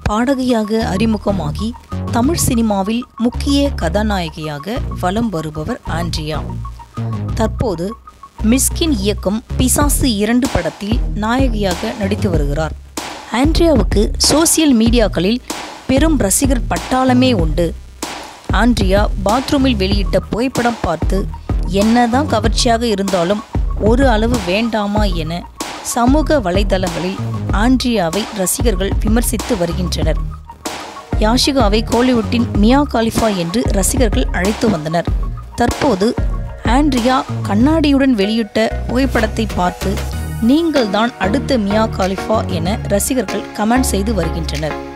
பாடகியாக அறிமுகமாகி தமிழ் சினிமாவில் முக்கிய கதாநாயகியாக வலம் வருபவர் ஆண்ட்ரியா. தற்போது மிஸ்கின் இயக்கும் பிசாசு 2 படத்தில் நாயகியாக நடித்து வருகிறார். ஆண்ட்ரியாவுக்கு சோசியல் மீடியாக்களில் பெரும் ரசிகர் பட்டாளமே உண்டு. ஆண்ட்ரியா பாத்ரூமில் வெளியிட்ட புகைப்படம் பார்த்து என்னதான் கவர்ச்சியாக இருந்தாலும் ஒரு அளவு வேண்டாமா என சமூக வலைதளங்களில் ஆண்ட்ரியாவை ரசிகர்கள் விமர்சித்து வருகின்றனர். யாஷிகாவை கோலிவுட்டின் மியா காலிஃபா என்று ரசிகர்கள் அழைத்து வந்தனர். தற்போது ஆண்ட்ரியா கண்ணாடியுடன் வெளியிட்ட புகைப்படத்தை பார்த்து நீங்கள்தான் அடுத்த மியா காலிஃபா என ரசிகர்கள் கமெண்ட் செய்து வருகின்றனர்.